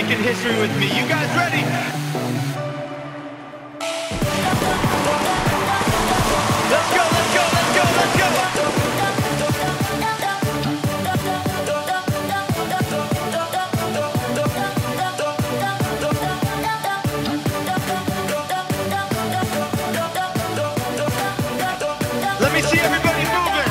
making history with me. You guys ready? Let's go, let's go, let's go, let's go! Let me see everybody moving!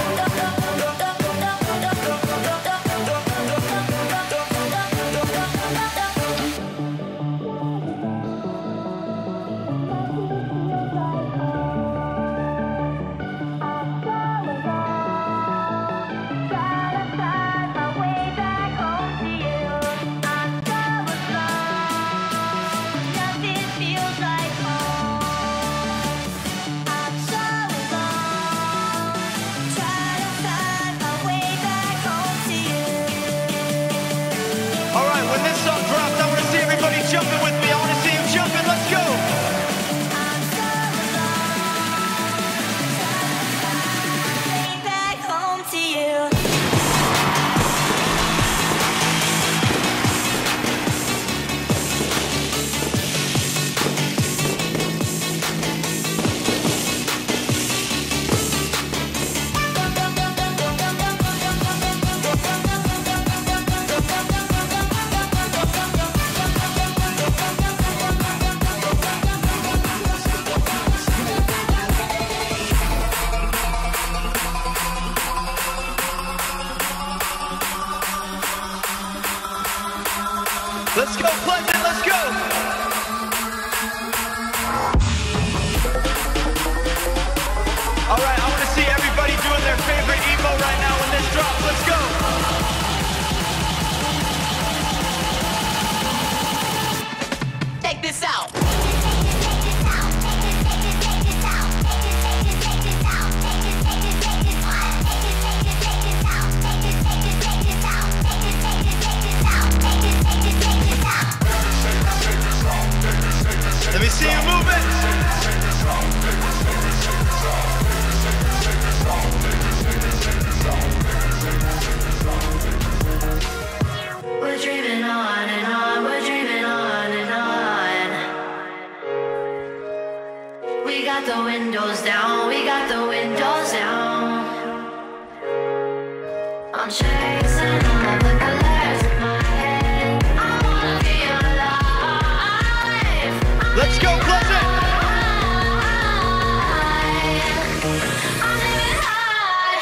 When this song drops, I want to see everybody jumping with me. I want to see you jumping. Let's go. Back home to you. Let's go, Pleasant, let's go! Alright, I want to see everybody doing their favorite emo right now when this drops. Let's go! Check this out. Let me see you moving! We're dreaming on and on, we're dreaming on and on. We got the windows down, we got the windows down. I'm chasing all the colors in my head. I wanna be alive. Let's go, Pleasant! I'm living high.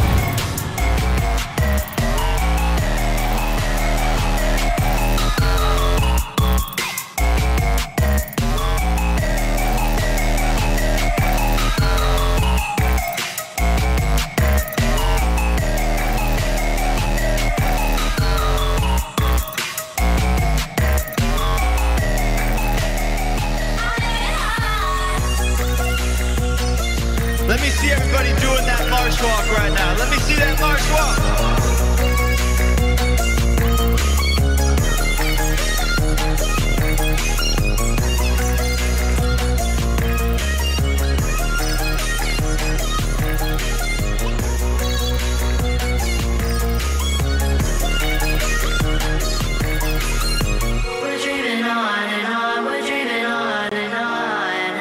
Let me see everybody doing that march walk right now. Let me see that march walk. We're dreaming on and on, we're dreaming on and on.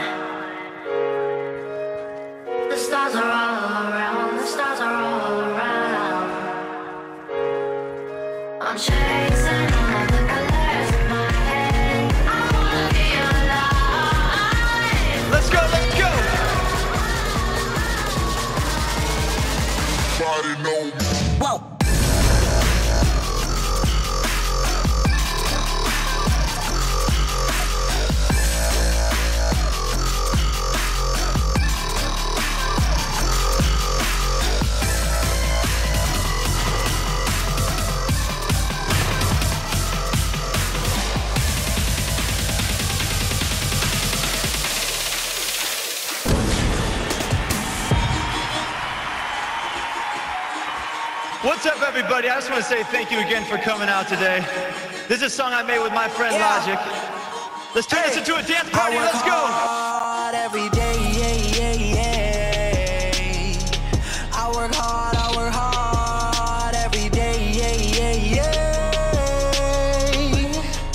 The stars are all around, the stars are all around. I'm chasing all the colors in my head. I wanna be alive. Let's go, let's go! Whoa. What's up, everybody? I just want to say thank you again for coming out today. This is a song I made with my friend Logic. Let's turn this into a dance party. Let's go. Hard every day, I work hard every day,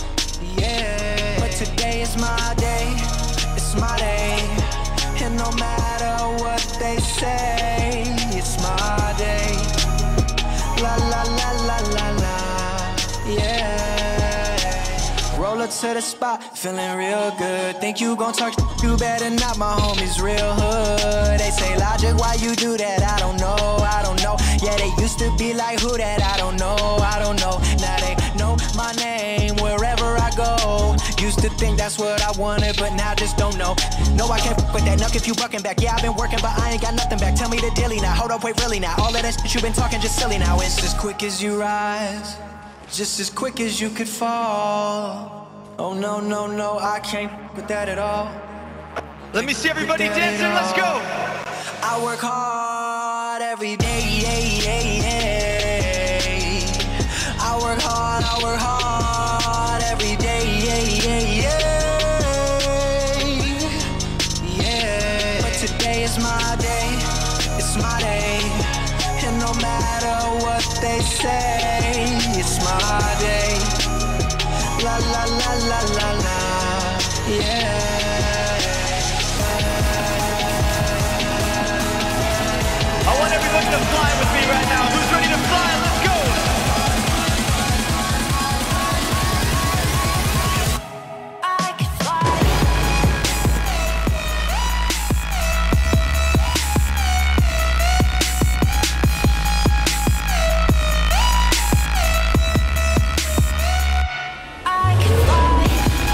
say. It's my day. La la la la la la, yeah. Roll up to the spot, feeling real good. Think you gon' talk, you better not, my homies real hood. They say, Logic, why you do that? I don't know, I don't know. Yeah, they used to be like, who that? I don't know, I don't know. Now they know my name wherever I go. Used to think that's what I wanted, but now just don't know. No, I can't f with that nuck if you bucking back. Yeah, I've been working, but I ain't got nothing back. Tell me the dilly now, hold up, wait, really now. All of that shit you been talking just silly now. It's as quick as you rise, just as quick as you could fall. Oh no, no, no, I can't f with that at all. Let me see everybody dancing, let's go! I work hard every day, I work hard every day, yeah. But today is my day, it's my day. And no matter what they say, it's my day. La la la la la la, yeah. I want everybody to fly with me right now. Who's ready to fly? Let's go! I can fly. I can fly.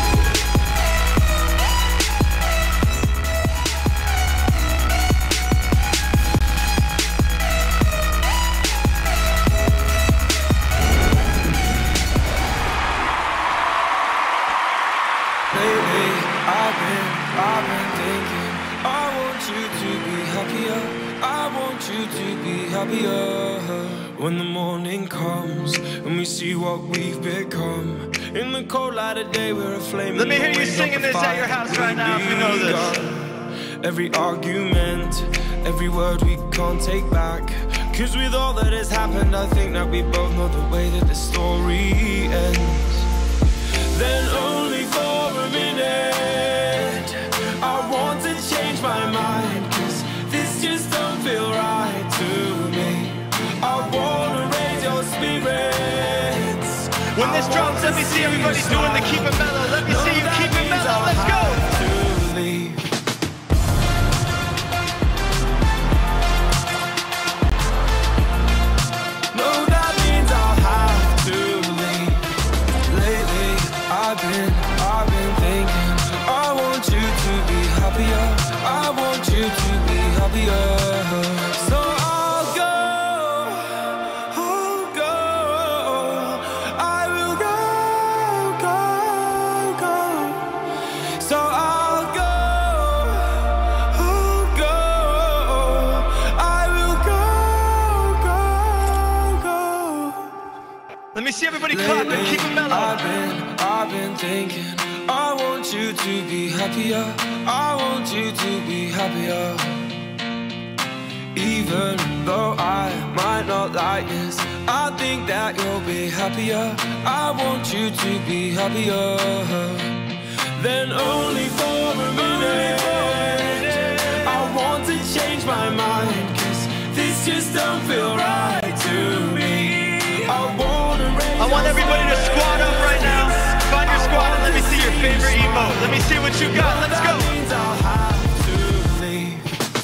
Lately, I've been thinking, I want you to be happier. I want you to be happier. When the morning comes and we see what we've become. In the cold light of day, we're a flame. Let me hear you singing this at your house right now if you know this. Every argument, every word we can't take back. Cause with all that has happened, I think that we both know the way that the story ends. Then only for a minute, I want to change my mind. Cause this just don't feel right to me. I wanna raise your spirits. When this drops, let me see everybody doing the keep it mellow. Let me see you keep it mellow, let's go! To leave. No, that means I'll have to leave. Lately, I've been thinking, I want you to be happier. I want you to be happier. So I'll go. I will go. So I'll go. I will go. Let me see everybody clapping, keep it mellow. I've been thinking, I want you to be happier. I want you to be happier. Even though I might not like this, I think that you'll be happier. I want you to be happier. Then only for a minute, I want to change my mind. Cause this just don't feel right to me. I want everybody to squat up right now. Find your squat and let me see your favorite emote. Let me see what you got, let's go! I'll have to leave.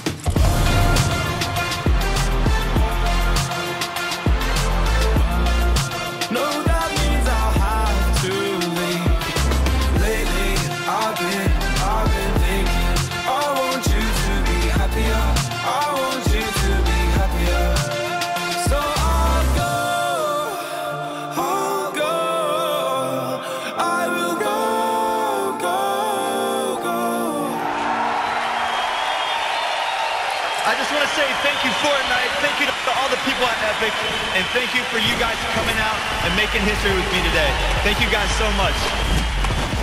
No, that means I'll have to leave. Lately, I've been thinking, I want you to be happier. I want you to be happier. So I'll go. I will go. I just want to say thank you, Fortnite. Thank you to all the people at Epic. And thank you for you guys coming out and making history with me today. Thank you guys so much.